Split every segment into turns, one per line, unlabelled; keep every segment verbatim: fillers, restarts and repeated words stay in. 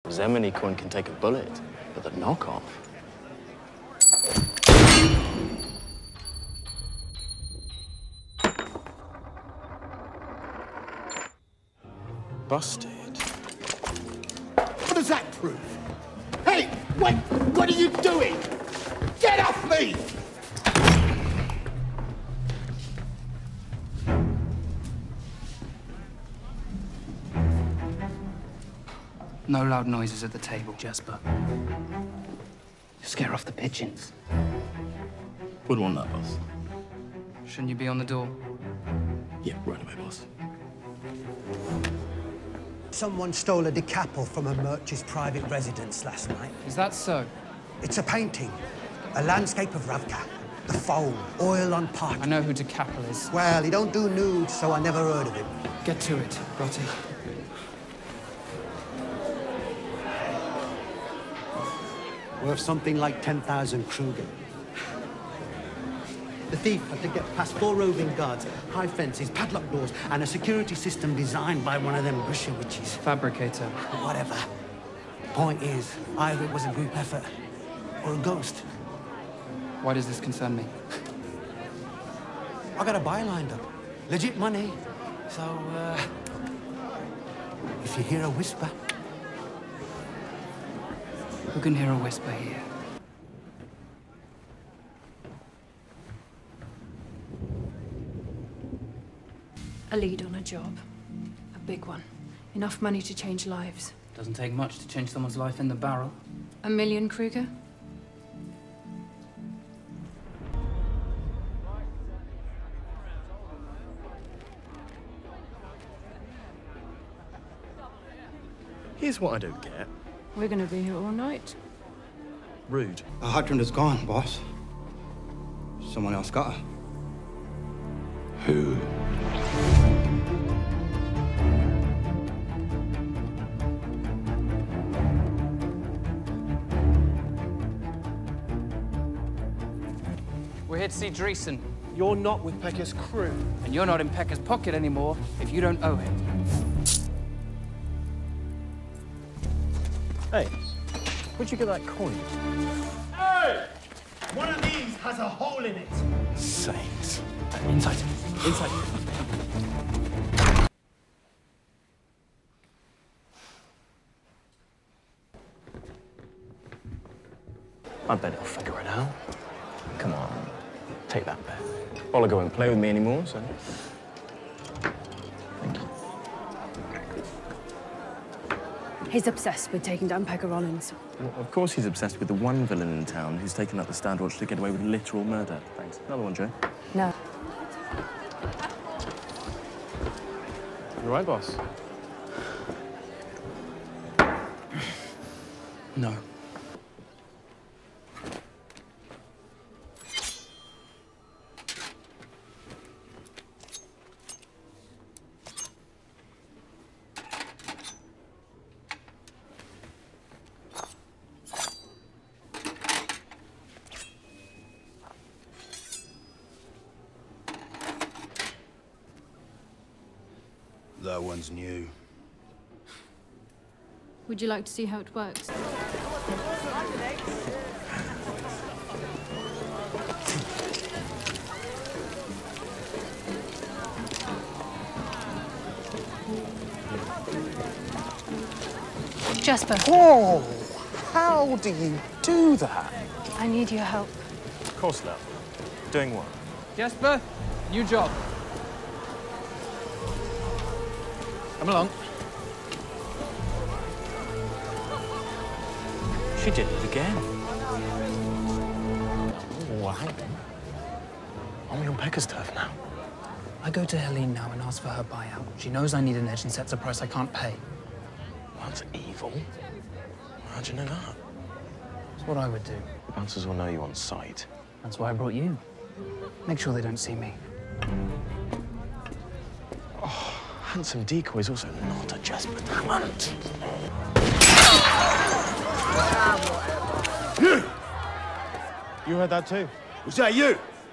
Zemony coin can take a bullet, but the knockoff... Busted.
What does that prove? Hey, wait! What are you doing? Get off me!
No loud noises at the table, Jesper. You scare off the pigeons.
Wouldn't want that, boss.
Shouldn't you be on the door?
Yeah, right away, boss.
Someone stole a decapo from a merchant's private residence last night.
Is that so?
It's a painting, a landscape of Ravka. The foam, oil on parchment.
I know who DeCapel is.
Well, he don't do nudes, so I never heard of him.
Get to it, Rotti.
Worth something like ten thousand Kruger. The thief had to get past four roving guards, high fences, padlock doors, and a security system designed by one of them Russian witches.
Fabricator.
Whatever. Point is, either it was a group effort or a ghost.
Why does this concern me?
I got a buy lined up. Legit money. So, uh... if you hear a whisper...
Who can hear a whisper here?
A lead on a job. A big one. Enough money to change lives.
Doesn't take much to change someone's life in the barrel.
A million, Kruger?
Here's what I don't get.
We're gonna be here all night.
Rude.
The hydrant is gone, boss. Someone else got her.
Who?
We're here to see Dreesen.
You're not with Pekka's crew.
And you're not in Pekka's pocket anymore if you don't owe him.
Hey, where'd you get that coin?
Hey! One of these has a hole in it.
Saints. Uh, inside. Inside. I bet he'll figure it out. Come on, take that bet. Ola won't play with me anymore, so... Thank you.
He's obsessed with taking down Pekka Rollins.
Well, of course he's obsessed with the one villain in town who's taken up the stand watch to get away with literal murder. Thanks. Another one, Joe.
No.
You all right, boss?
No.
That one's new.
Would you like to see how it works? Jesper.
Whoa! How do you do that?
I need your help.
Of course, love. Doing what?
Jesper, new job.
Come along.
She did it again. Oh, hang on. Are we on Pekka's turf now?
I go to Helene now and ask for her buyout. She knows I need an edge and sets a price I can't pay.
That's evil. How'd you know that?
That's what I would do.
The bouncers will know you on sight.
That's why I brought you. Make sure they don't see me.
Oh, handsome decoy's also not a Jesper talent.
You!
You heard that too?
Was that you?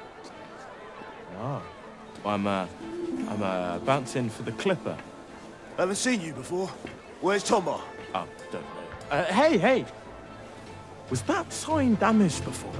No. I'm, uh, I'm, uh, bouncing for the Clipper.
Haven't seen you before. Where's Tomo?
Oh, don't know. Uh, hey, hey! Was that sign damaged before?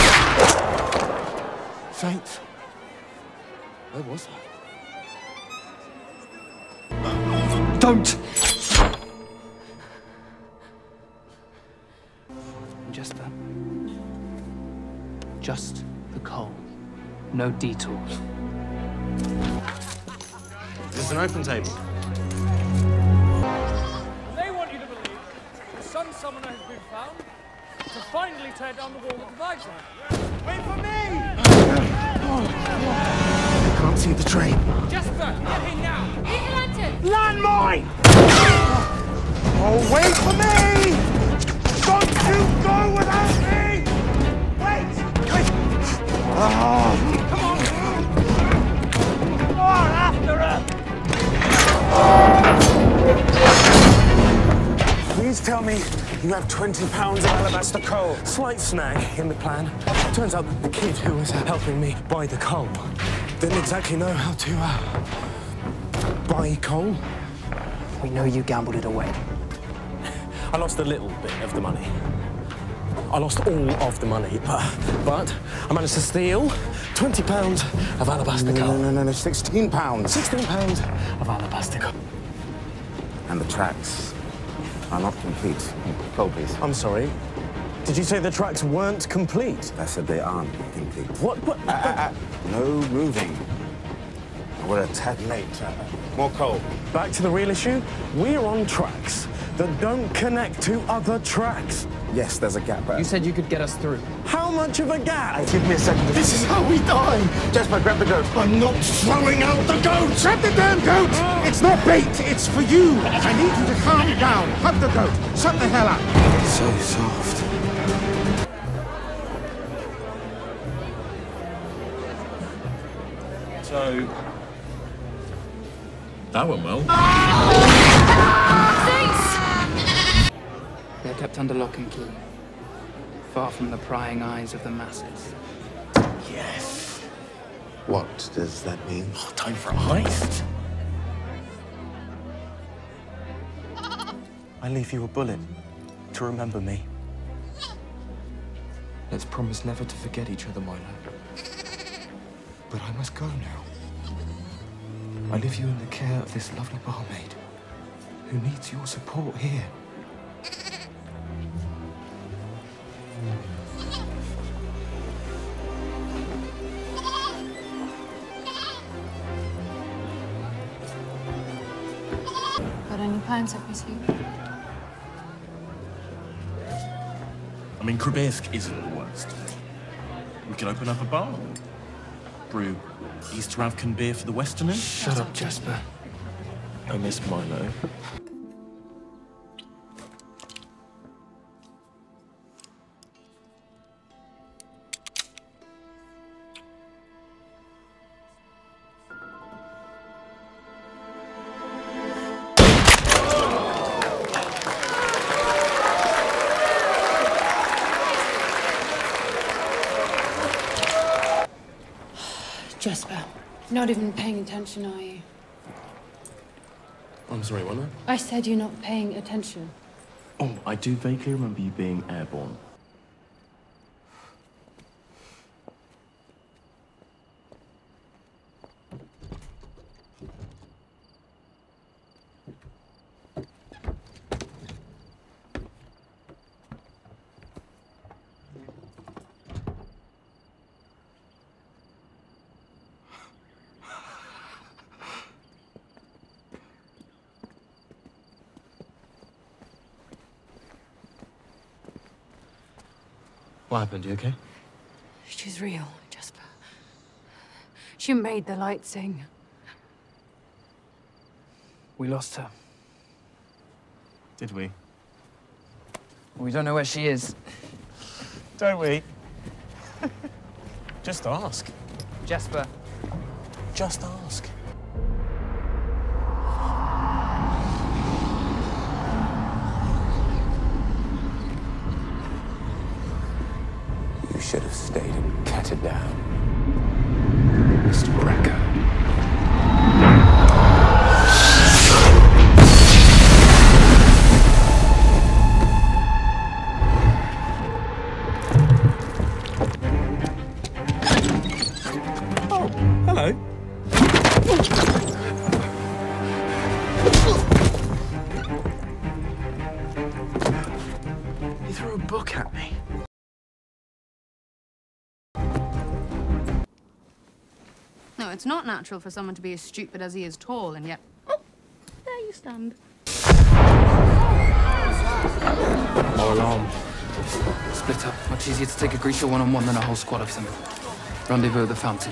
Saints? Where was that?
Don't! Jesper. Just the coal. No detours.
It's an open table.
They want you to believe the sun summoner has been found to finally tear down the wall that divides them.
Wait for me!
I can't see the train.
Jesper, get in now!
Get your lantern!
Landmine! Oh, wait for me! Don't you go without me! Wait! Wait! Oh. Come on! Come on, after her!
Please tell me you have twenty pounds of alabaster coal. Slight snag in the plan. Turns out that the kid who was helping me buy the coal didn't exactly know how to uh, buy coal.
We know you gambled it away.
I lost a little bit of the money. I lost all of the money, but, but I managed to steal twenty pounds of alabaster coal.
No, no, no, no, sixteen pounds.
sixteen pounds of alabaster coal.
And the tracks are not complete. Coal, please.
I'm sorry. Did you say the tracks weren't complete?
I said they aren't complete.
What? What?
Uh, uh, uh, no moving. We're a tad late. Uh, more coal.
Back to the real issue. We're on tracks that don't connect to other tracks.
Yes, there's a gap there.
You said you could get us through.
How much of a gap?
Give me a second. This is how we die. Jesper, grab the goat. I'm not throwing out the goat. Shut the damn goat. It's not bait. It's for you. I need you to calm down. Hug the goat. Shut the hell up. So soft.
So... that went well.
They're kept under lock and key, far from the prying eyes of the masses.
Yes.
What does that mean?
Oh, time for a heist. I leave you a bullet to remember me.
Let's promise never to forget each other, my lad. But I must go now. I leave you in the care of this lovely barmaid, who needs your support here.
Got any plans up your sleeve?
I mean, Krabirsk isn't the worst. We could open up a bar. Brew East Ravkan beer for the Westerners.
Shut up, Jesper.
I miss Milo.
Jesper, not even paying attention, are you?
I'm sorry, what?
I said you're not paying attention.
Oh, I do vaguely remember you being airborne. What happened? You okay?
She's real, Jesper. She made the light sing.
We lost her.
Did we?
We don't know where she is.
Don't we? Just ask.
Jesper.
Just ask.
You should have stayed and cut it down.
Mister Brecker.
threw a book at me.
No, it's not natural for someone to be as stupid as he is tall, and yet... Oh, there you stand.
More alarm. Split up. Much easier to take a creature one-on-one than a whole squad of them. Rendezvous at the fountain.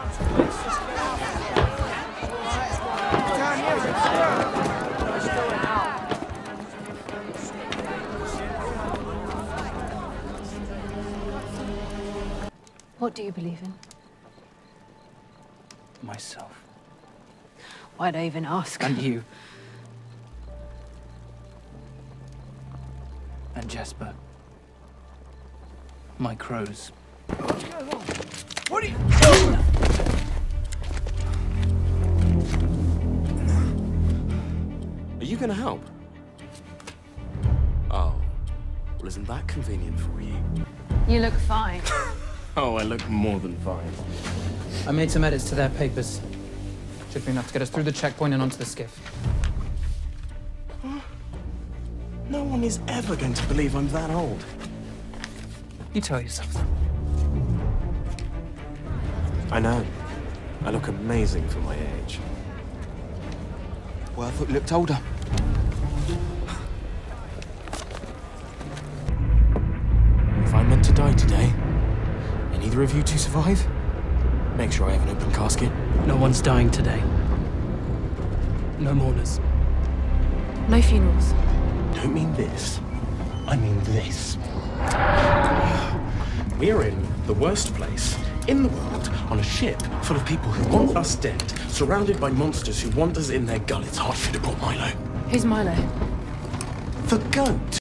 What do you believe in?
Myself.
Why'd I even ask?
And you. And Jesper. My crows.
What are you doing? Are you gonna help? Oh. Well, isn't that convenient for you?
You look fine.
Oh, I look more than fine.
I made some edits to their papers. Should be enough to get us through the checkpoint and onto the skiff.
No one is ever going to believe I'm that old.
You tell yourself.
I know. I look amazing for my age.
Well, I thought you looked older.
If I'm meant to die today, and either of you two survive, make sure I have an open casket.
No one's dying today. No mourners.
No funerals.
Don't mean this. I mean this. We're in the worst place in the world on a ship full of people who want us dead, surrounded by monsters who want us in their gullets. Hard for you to brought Milo.
Who's Milo?
The goat.